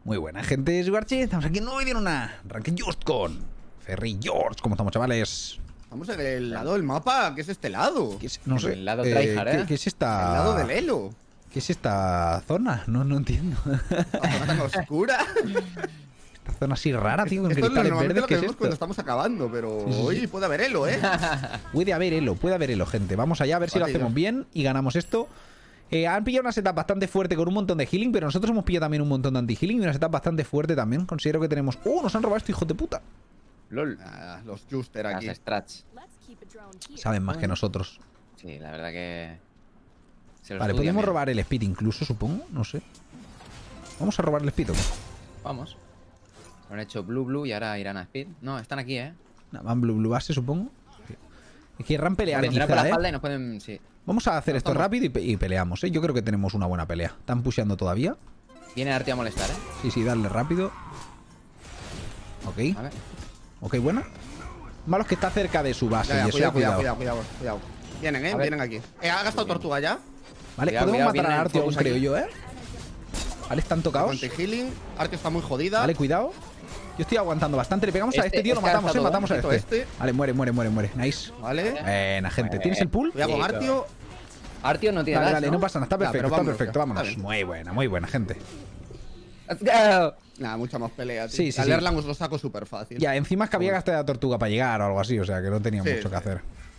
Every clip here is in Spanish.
Muy buena, gente, es Guarchi. Estamos aquí en un nuevo vídeo en una Ranking Just con Ferry George. ¿Cómo estamos, chavales? Estamos en el lado del mapa. ¿Qué es este lado? ¿Qué es? No sé. El lado tryhard, ¿eh? ¿Qué es esta? El lado del Elo. ¿Qué es esta zona? No entiendo. La zona tan oscura. Esta zona así rara, tío, con Esto es cristales normalmente verdes. lo ¿Qué que es vemos esto? cuando estamos acabando, pero Sí, sí, sí. hoy puede haber Elo, ¿eh? Puede haber elo, gente. Vamos allá a ver si lo Vale, hacemos ya. bien y ganamos esto. Han pillado una setup bastante fuerte con un montón de healing, pero nosotros hemos pillado también un montón de anti-healing y una setup bastante fuerte también. Considero que tenemos... Nos han robado esto, hijos de puta! LOL. Los Juster aquí. Las strats. Saben más que nosotros. Sí, la verdad que... se los Vale, estudian podríamos bien. robar el speed incluso, supongo. No sé. Vamos a robar el speed, ¿o qué? Vamos. Han hecho blue y ahora irán a speed. No, están aquí, ¿eh? Nada, van blue base, supongo. Es que querrán pelear Vendrán por quizá, la ¿eh? espalda y nos pueden... Sí. Vamos a hacer esto Estamos- rápido y peleamos, ¿eh? Yo creo que tenemos una buena pelea. ¿Están pusheando todavía? Viene Arti a molestar, ¿eh? Sí, darle rápido. Ok. A ver. Ok, buena. Malo es que está cerca de su base. Ya, y eso, cuidado. Vienen, A ver. vienen aquí. ¿Ha gastado tortuga ya? Vale, Cuidado, podemos cuidado, matar a vienen Artio aún, fuegos creo aquí. yo, ¿eh? Vale, están tocados. Anti-healing. Artio está muy jodida. Vale, cuidado. Yo estoy aguantando bastante. Le pegamos a Este- este tío, lo este ha matamos, gastado, matamos a Quito este. Vale, muere. Nice. Vale. Buena, gente. ¿Tienes el pull? Cuidado con Sí, Artio. Artio no tiene Vale, dash, no pasa nada. Está Ya, perfecto, pero está vámonos perfecto. ya. Vámonos. Está Muy buena, gente. Let's go. Nada, mucha más pelea. Sí, sí, Al sí. Erlang os lo saco súper fácil. Ya, encima es que había Bueno. gastado la tortuga para llegar o algo así. O sea, que no tenía Sí, mucho que sí. hacer.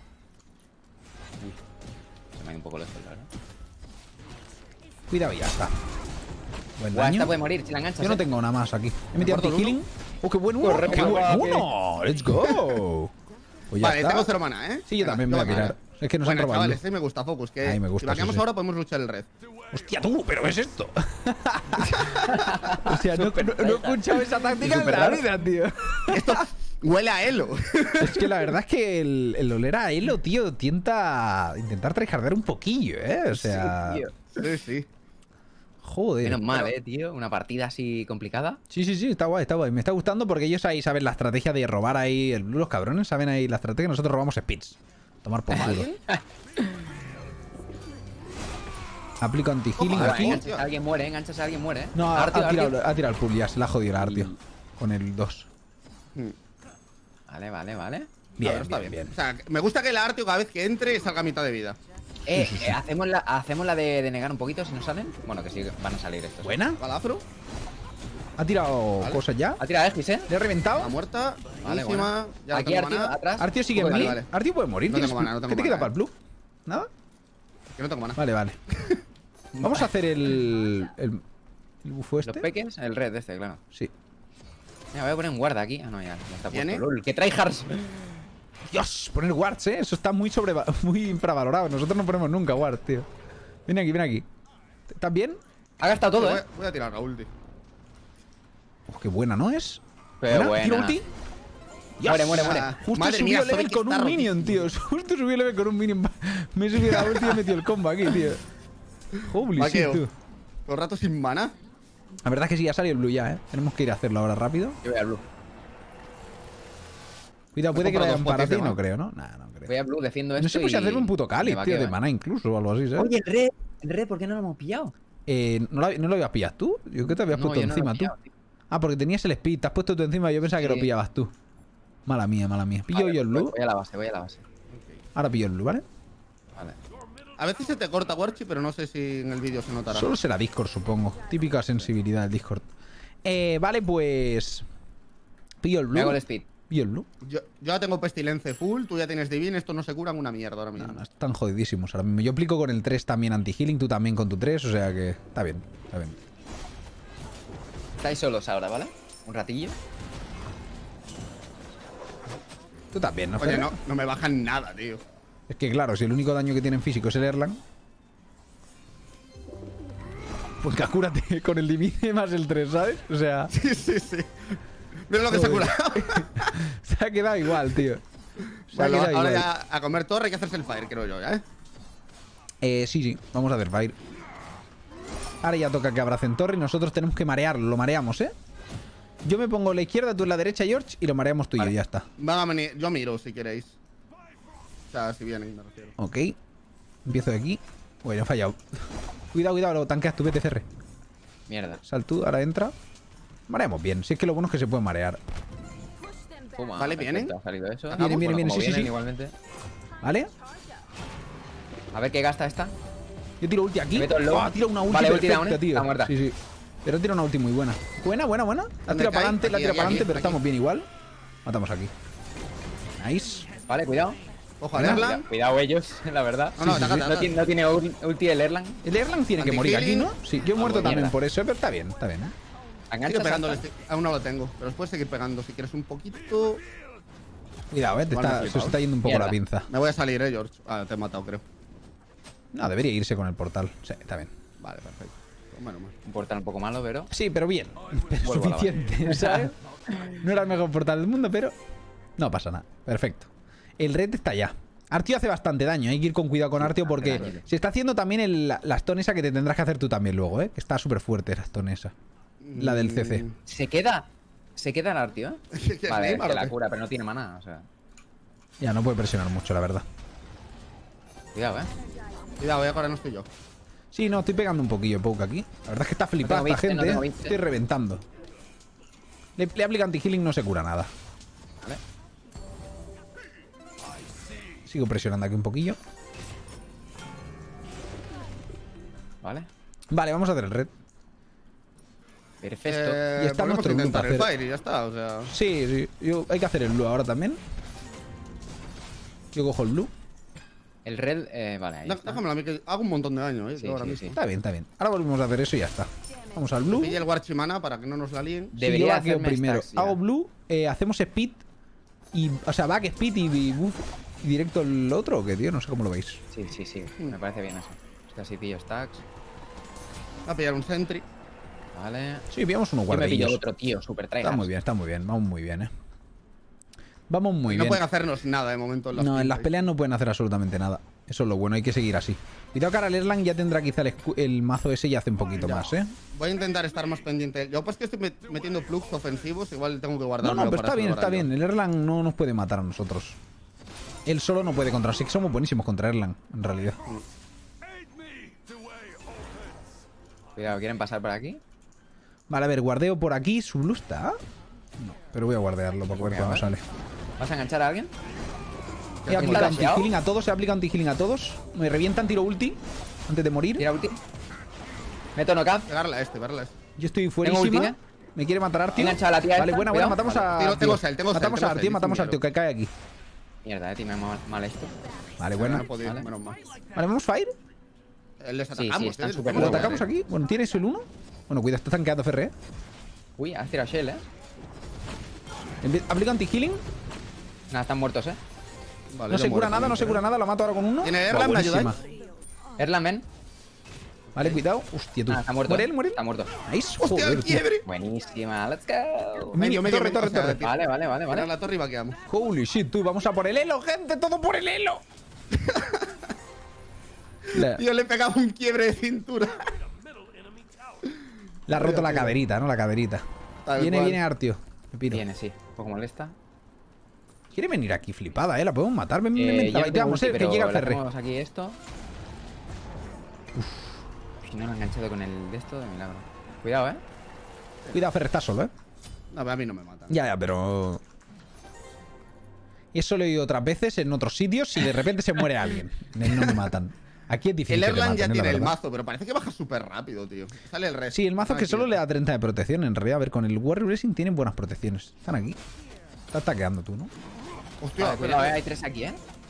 Se me ha ido un poco lejos, la verdad. Cuidado y ya está. Buen Buah, daño. esta puede morir si la enganchas. Yo no ¿eh? tengo nada más aquí. He metido Corto el anti-healing. ¡Oh, qué buen uno! Corre, ¡Qué buen papi. uno! ¡Let's go! Pues ya Vale, está. tengo 0 mana, ¿eh? Sí, yo también me voy a tirar. Es que nos han Bueno, robado. chavales, me gusta Focus. Que Ay, me gusta, si vaqueamos sí, sí. ahora podemos luchar el red. ¡Hostia, tú! ¿Pero qué es esto? O sea, no he escuchado esa táctica en Súper la raro. vida, tío. Esto huele a Elo. Es que la verdad es que el oler a Elo, tío, tienta a intentar tryhardear un poquillo, ¿eh? O sea... Sí, tío. Sí. Joder. Menos mal, tío. Una partida así complicada. Sí, está guay, está guay. Me está gustando porque ellos ahí saben la estrategia de robar ahí el blue, los cabrones saben ahí la estrategia. Nosotros robamos speeds. Tomar por culo. Aplico anti-healing Ojo, aquí. engancha. Enganchas a alguien, muere, ¿eh? No, Artio, ha Artio. tirado el pull, ya se la ha jodido la Artio. Con el 2. Vale. Bien, Está bien, bien. O sea, me gusta que el Artio cada vez que entre salga a mitad de vida. Hacemos la de negar un poquito si nos salen. Bueno, que sí, van a salir estos. Buena. Balafro. Ha tirado Vale. cosas ya. Ha tirado Egis, ¿eh? Le ha reventado. La muerta. Vale, Buenísima. Ya no Aquí tengo Artio, mana. atrás. Artio sigue en Vale, mí. vale. Artio puede morir. No ¿Tienes tengo mana, no blue? tengo ¿Qué te queda mana, para el blue? ¿Nada? Que no tengo mana. Vale. Vamos a hacer el bufo Los este. peques, el red este, claro. Sí. Mira, voy a poner un guarda aquí. Ah, no, ya está ¿Viene? puesto. LOL, que tryhards. Dios, poner wards, Eso está muy muy infravalorado. Nosotros no ponemos nunca wards, tío. Ven aquí. ¿Estás bien? Ha gastado todo, ¿eh? Voy a tirar la ulti. Qué buena, ¿no es? Pero ¿Tira buena. ulti? Muere, muere. Justo Madre subió mía, el level Sonic con está un minion, tío. Justo subió el level con un minion. Me he subido la ulti y he metido el combo aquí, tío. Holy shit, Vaqueo. tú. Todo el rato sin mana. La verdad es que sí, ya salió el blue ya, Tenemos que ir a hacerlo ahora rápido. Yo voy a blue. Cuidado, puede Me he que comprado vayan dos para potis ti, de no mana. creo, ¿no? Nah, no creo. Voy a blue, defiendo esto. No sé, pues y... hacerle un puto cáliz, me tío, de vaqueo, mana incluso o algo así, ¿sabes? Oye, el red, ¿por qué no lo hemos pillado? ¿No lo habías pillado tú? Yo creo que te habías puesto yo no lo he encima tú. pillado, tío. Ah, porque tenías el speed, te has puesto tú encima. Yo pensaba que lo Sí. pillabas tú. Mala mía. Pillo Vale, yo el blue. Voy a la base. Ahora pillo el blue, ¿vale? Vale. A veces se te corta Warchi, pero no sé si en el vídeo se notará. Solo será Discord, supongo. Típica sensibilidad del Discord. Vale, pues. Pillo el Me hago el blue. speed. Pillo el blue. Yo ya tengo pestilence full, tú ya tienes divine, esto no se curan una mierda ahora mismo. No, están jodidísimos ahora mismo. Yo aplico con el 3 también anti-healing, tú también con tu 3, o sea que está bien. Estáis solos ahora, ¿vale? Un ratillo. Tú también, ¿no, Oye, Fer? no me bajan nada, tío. Es que claro, si el único daño que tienen físico es el Erlang. Pues cúrate con el divine más el 3, ¿sabes? O sea, Sí. Mira lo que se ha Joder. curado. se ha quedado igual, tío. Se ha Bueno, quedado ahora igual. ya a comer torre hay que hacerse el fire, creo yo, ¿eh? Sí, vamos a hacer fire. Ahora ya toca que abracen torre y nosotros tenemos que marearlo. Lo mareamos, ¿eh? Yo me pongo a la izquierda, tú en la derecha, George, y lo mareamos tú y yo, ya está. Van a venir, yo miro si queréis. O sea, si vienen, me refiero. Ok. Empiezo de aquí. Bueno, he fallado. Cuidado, lo tanqueas tú, vete, CR. Mierda. Sal tú, ahora entra. Mareamos bien. Si es que lo bueno es que se puede marear. Puma, Vale, vienen. perfecto, ha salido eso. Vienen, vienen, Bueno, vienen. como Sí, sí, sí. igualmente. ¿Vale? A ver qué gasta esta. Yo tiro ulti aquí. Le meto el low. Tira una ulti Vale, ulti perfecta, down, tío. está muerta. Sí, sí. Pero tira una ulti muy buena. Buena, buena, buena. La ¿Dónde tira para cae? adelante, la Aquí, tira aquí, para adelante, aquí, pero aquí. estamos bien igual. Matamos aquí. Nice. Vale, cuidado. Ojo al Venga. Erlang. Cuidado ellos, la verdad. No, no, ataca, ataca. No tiene ulti el Erlang. El Erlang tiene que morir aquí, ¿no? Sí, yo he muerto bueno, también mierda. por eso, pero está bien, ¿eh? Engancha, Sigue pegándole. salta. Aún no lo tengo. Pero puedes seguir pegando si quieres un poquito. Cuidado, te Vale, está, flipado. se está yendo un poco Mierda. la pinza. Me voy a salir, George. Ah, te he matado, creo. No, debería irse con el portal. Sí, está bien. Vale, perfecto. Pues menos mal. Un portal un poco malo, pero. Sí, pero bien. Pero Vuelvo a la suficiente, ¿sabes? No era el mejor portal del mundo, pero no pasa nada. Perfecto. El red está ya. Artio hace bastante daño, hay que ir con cuidado con Artio porque tranquilo. se está haciendo también la stone esa que te tendrás que hacer tú también luego, ¿eh? Que está súper fuerte la stone esa. La del CC. Se queda el Artio, ¿eh? ¿Qué Vale, Neymar que o la qué? cura, pero no tiene maná, o sea. Ya, no puede presionar mucho, la verdad. Cuidado, Cuidado, voy a correr, no estoy yo. Sí, no, estoy pegando un poquillo poke aquí. La verdad es que está flipada tengo esta viste, no gente, tengo ¿eh? viste. Estoy reventando. Le aplica anti-healing, no se cura nada. Vale. Sigo presionando aquí un poquillo. Vale. Vale, vamos a hacer el red. Perfecto. Y está podemos nuestro intentar loop el hacer- Fire y ya está, o sea. Sí, sí. Hay que hacer el blue ahora también. Yo cojo el blue. El red, vale, ahí está. Déjamelo a mí que hago un montón de daño, Sí, ahora sí, mismo. sí. Está bien, está bien. Ahora volvemos a hacer eso y ya está. Vamos al blue. Pille el Warchimana para que no nos la líen. Sí, Debería yo vaqueo hacerme primero. stacks ya. Hago blue, hacemos speed y. O sea, back speed y buff y directo el otro, que tío, no sé cómo lo veis. Sí, sí, sí. Me parece bien eso. Casi pillo stacks. Voy a pillar un Sentry. Vale. Sí, pillamos unos Yo me pillo guardillos. otro tío, super Está tryhard. muy bien, está muy bien. Vamos muy bien, Vamos muy No bien. pueden hacernos nada de momento en las No, en las teamfights. peleas no pueden hacer absolutamente nada. Eso es lo bueno, hay que seguir así. Cuidado que ahora el Erlang ya tendrá quizá el mazo ese y hace un poquito Ya. más, Voy a intentar estar más pendiente. Yo pues que estoy metiendo plugs ofensivos, igual tengo que No, guardarlo. no, pero está bien, está bien. El Erlang no nos puede matar a nosotros. Él solo no puede contra. Sí que somos buenísimos contra Erlang, en realidad. Cuidado, ¿quieren pasar por aquí? Vale, a ver, guardeo por aquí. ¿Su blue está? No, pero voy a guardearlo para ver Venga, cuándo a ver. sale. ¿Vas a enganchar a alguien? He aplicado dasheado? anti-healing a todos, he aplicado anti-healing a todos. Me revientan, tiro ulti antes de morir. Tira ulti. Meto knockup. Pegarle a este, pegarle a este. Yo estoy ulti, fuerísima. ¿eh? Me quiere matar Artio. He enganchado a la tía Vale, esta, buena, cuidado. matamos Vale. a Tengo Artio. cell, tengo cell, Matamos a tengo Artio, cell, matamos a Artio, ingeniero. que cae aquí. Mierda, time mal esto. Vale, No buena. he podido, Vale. menos mal. Vale, vamos Fire. Les Sí, atacamos, sí, están súper ¿Lo Luego, atacamos aquí? Bueno, ¿tienes el 1? Bueno, cuidado, está tanqueado Ferre. Uy, has tirado shell, Aplico anti-healing. Nada, están muertos, Vale, No yo se cura muero nada, no se también, cura nada. Lo mato ahora con uno. ¿Tiene Buah, Erlang? ¿Me buenísima. ayudáis? Erlang, ven. Vale, cuidado. Hostia, tú. Ah, está muerto. ¿Muere él? ¿Muere él? Está muerto. Nice. ¡Hostia, Joder, el tío. quiebre! Buenísima, let's go. Medio, medio, Torre, medio, torre, o sea, torre. tío, Vale, vale, vale, tirar vale. la torre y vaqueamos. Holy shit, tú. Vamos a por el elo, gente. Todo por el elo. Tío, le he pegado un quiebre de cintura. Le ha roto la caderita, ¿no? La caderita. Tal Viene, cual. viene Artio. Me piro. Viene, sí. Un poco molesta. Quiere venir aquí flipada, La podemos matar. Ven, ven, ven. Yo no tengo Vamos, ulti, que pero llega el le Ferre. hacemos aquí esto. Si no lo he enganchado con el de esto, de milagro. Cuidado, Cuidado, Ferre, está solo, No, a mí no me matan. Ya, pero... Eso lo he oído otras veces en otros sitios y de repente se muere alguien. En él no me matan. Aquí es difícil El que te Erlang ya maten, la tiene el verdad. mazo, pero parece que baja súper rápido, tío. Sale el resto. Sí, el mazo es que solo le da 30 de protección, en realidad. A ver, con el Warrior Blessing tienen buenas protecciones. Están aquí. Estás taqueando tú, ¿no? Hostia, Vale, cuidado, espera. hay tres aquí,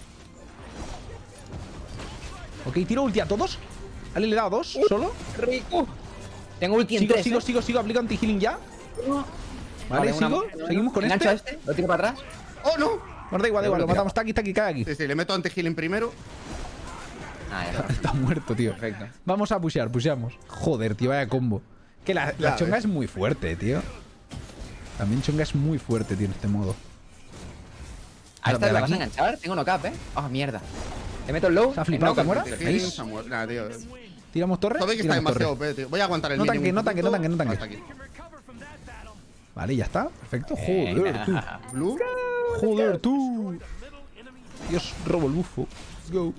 Ok, tiro ulti a todos. Vale, le he dado 2 solo. ¡Rico! Tengo ulti en Sigo, tres, sigo, aplico anti-healing ya. Vale, una- sigo. Seguimos con Engancho este. a este, lo tiro para atrás. ¡Oh, no! Bueno, da igual, lo matamos. Está aquí, cae aquí. Sí, sí, le meto anti-healing primero. Ah, ya está. Está muerto, tío. Perfecto. Vamos a pushear, pusheamos. Joder, tío, vaya combo. Que la Ya chonga ves. es muy fuerte, tío. También chonga es muy fuerte, tío, en este modo. ¿A esta Dale la vas a aquí. enganchar? Tengo knockup, Oh, mierda. Le meto el low. Se ha flipado, el ¿que knockup. muera? Anti-healing, Nice. se ha muerto. Nada, tío. Tiramos torre. Todo que está Tiramos demasiado torre. OP, tío. Voy a aguantar el No minion tanque, un no tanque, poquito. no tanque, no tanque. Hasta aquí. Vale, ya está. Perfecto. Joder, tú. Blue. Joder, tú. Dios, robo el bufo. Let's go.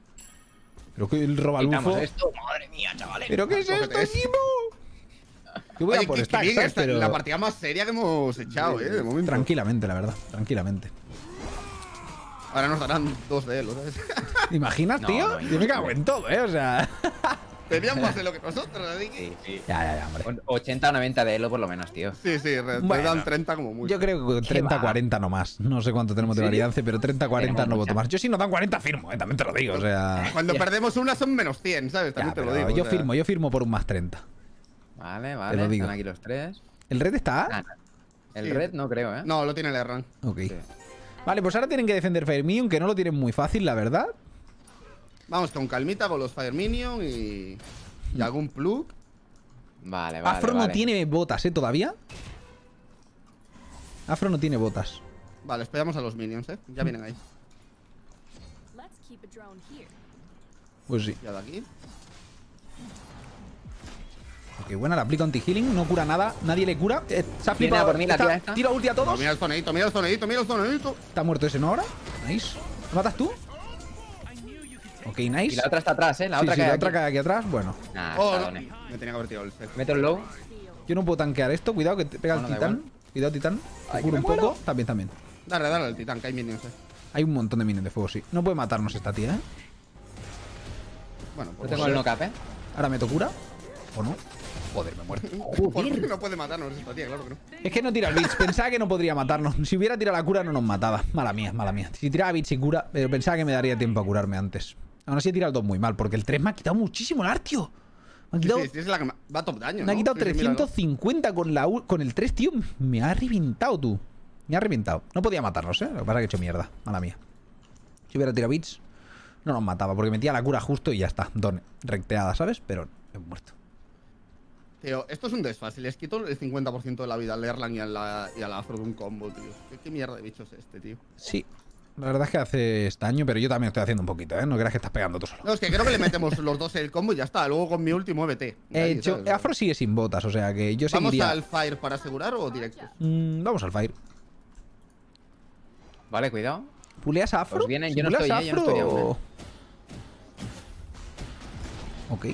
¿Pero qué el roba el Quitamos bufo? esto. Madre mía, chavales. ¿Pero qué es esto, Cógete ese. Kimo? Yo voy a Oye, por qué stacks, bien, ¿sabes? esta es Pero la partida más seria que hemos echado, de momento. tranquilamente, la verdad. Tranquilamente. Ahora nos darán 2 de él, ¿sabes? ¿Te imaginas, No, tío? no, Yo me cago en todo, O sea... Tenían más de lo que nosotros, así que... Sí, sí. Ya, hombre. 80 o 90 de Elo por lo menos, tío. Sí, te Bueno, dan 30 como mucho. Yo creo que 30-40 no más. No sé cuánto tenemos de ¿En serio? varianza, pero 30-40 Tenemos no voto mucha. más. Yo si nos dan 40 firmo, también te lo digo, o sea... Cuando perdemos una son menos 100, ¿sabes? También Ya, te lo pero digo. yo o sea. yo firmo por un más 30. Vale, Te vale. lo digo. Están aquí los 3. ¿El red está? Ah, el Sí. red no creo, ¿eh? No, lo tiene el Erran. Ok. Sí. Vale, pues ahora tienen que defender Fire Minion, que no lo tienen muy fácil, la verdad. Vamos con calmita con los Fire Minion y algún plug. Vale. Afro no tiene botas, todavía. Afro no tiene botas. Vale, esperamos a los minions, ya vienen ahí. Pues sí. Ya de aquí. Ok, buena, le aplica anti-healing, no cura nada, nadie le cura. Se ha Viene flipado. a por mí la tía esta. Tira ulti a todos. Mira el zoneito, mira el zoneito, mira el zoneito. Está muerto ese, ¿no? Ahora. Nice. ¿Lo matas tú? Ok, nice. Y la otra está atrás, ¿eh? La Sí, otra sí, que la hay otra aquí. que hay aquí atrás, bueno. Nah, Oh, está no. done. Me tenía que haber tirado el set. Meto el low. Yo no puedo tanquear esto, cuidado que te pega Bueno, el da titán. igual. Cuidado, titán. Te Ay, curo que un me muero. poco. También. Dale al titán, que hay minions, Hay un montón de minions de fuego, sí. No puede matarnos esta tía, ¿eh? Bueno, Yo pues tengo el knock-up, ¿eh? Ahora meto cura. ¿O no? Joder, me muerto. ¿Por qué no puede matarnos esta tía? Claro que no. Es que no tira el Beats. Pensaba que no podría matarnos. Si hubiera tirado la cura, no nos mataba. Mala mía, mala mía. Si tiraba Beats y cura, pero pensaba que me daría tiempo a curarme antes. Aún así he tirado el 2 muy mal, porque el 3 me ha quitado muchísimo el Artio. Me ha quitado, Sí, es la que va top daño, me ha ¿no? quitado Sí, míralo. 350 con el 3, tío. Me ha reventado, tú. Me ha reventado. No podía matarnos, ¿eh? Lo que pasa es que he hecho mierda. Mala mía. Si hubiera tirado Beats, no nos mataba, porque metía la cura justo y ya está. Don, recteada, ¿sabes? Pero he muerto. Tío, esto es un desfase. Les quito el 50% de la vida al Erlang y al Afro de un combo, tío. ¿Qué mierda de bicho es este, tío? Sí. La verdad es que hace daño, pero yo también estoy haciendo un poquito, ¿eh? No creas que estás pegando tú solo. No, es que creo que le metemos los dos el combo y ya está. Luego con mi ulti muévete. Ahí, ¿sabes? Afro sigue sin botas, o sea que yo ¿Vamos seguiría... al Fire para asegurar o directos? Vamos al Fire. Vale, cuidado. ¿Puleas a Afro? Pues vienen, Si yo no puleas estoy, a yo no estoy Afro- aún, Ok.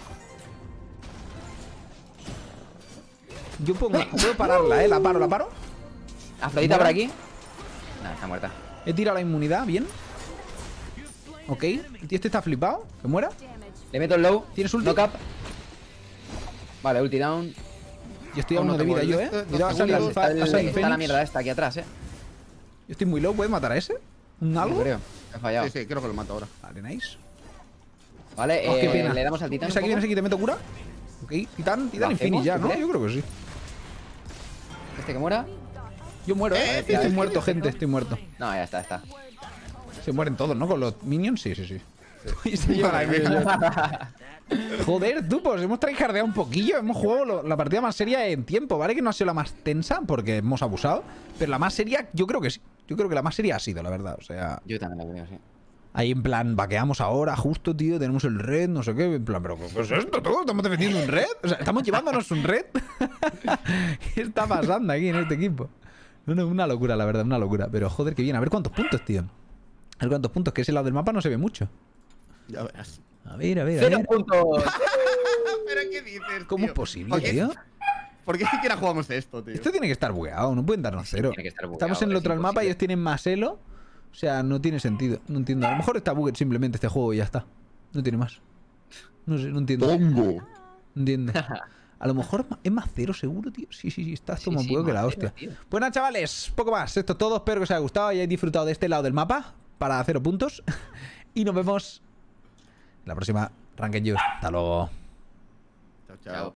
Yo puedo pararla, la paro. Afrodita por Muera. aquí. Nah, está muerta. He tirado la inmunidad, bien. Ok. El tío este está flipado. ¿Que muera? Le meto el low. ¿Tienes ulti? Knock up. Vale, ulti down. Yo estoy a Aún uno no de vida tengo yo, el ¿eh? este, Cuidado, dos ha salido segundos. ha salido Está la Fénix. mierda esta aquí atrás, Yo estoy muy low. ¿Puedes matar a ese? ¿Un No algo? creo. He fallado. Sí, creo que lo mato ahora. Vale, nice. Vale, Oh, qué pena. le damos al titán. ¿Vienes aquí, un poco. vienes aquí, te meto cura? Ok, titán ¿Lo infinity ya, hacemos, ¿no? tú crees? Yo creo que sí. Este que muera. Yo muero, ¿eh? sí, Estoy sí, muerto, sí, gente, estoy muerto. No, ya está. Se mueren todos, ¿no? Con los minions, sí. Joder, tú, pues hemos tryhardeado un poquillo. Hemos jugado la partida más seria en tiempo, ¿vale? Que no ha sido la más tensa porque hemos abusado. Pero la más seria, yo creo que sí. Yo creo que la más seria ha sido, la verdad. O sea, Yo también lo creo, sí. ahí en plan, vaqueamos ahora, justo, tío. Tenemos el red, no sé qué. En plan, ¿pero qué es esto, tú? ¿Estamos defendiendo un red? O sea, ¿estamos llevándonos un red? ¿Qué está pasando aquí en este equipo? No, una locura, la verdad, una locura. Pero joder, qué bien. A ver cuántos puntos, tío. A ver cuántos puntos, que ese lado del mapa no se ve mucho. Ya verás. A ver. 0 puntos. ¿Pero qué dices, ¿Cómo tío? es posible, ¿Por qué- tío? ¿Por qué siquiera jugamos esto, tío? Esto tiene que estar bugueado, no pueden darnos cero. tiene que estar bugueado, Estamos en el es otro del mapa y imposible. ellos tienen más elo. O sea, no tiene sentido. No entiendo. A lo mejor está bugged simplemente este juego y ya está. No tiene más. No sé, no entiendo. No entiendo. A lo mejor es más cero seguro, tío. Sí, estás como Sí, puedo que la más hostia. cero, tío. Pues nada, chavales, poco más. Esto es todo. Espero que os haya gustado y hayáis disfrutado de este lado del mapa para 0 puntos. Y nos vemos en la próxima Ranked Youth. Hasta luego. Chao.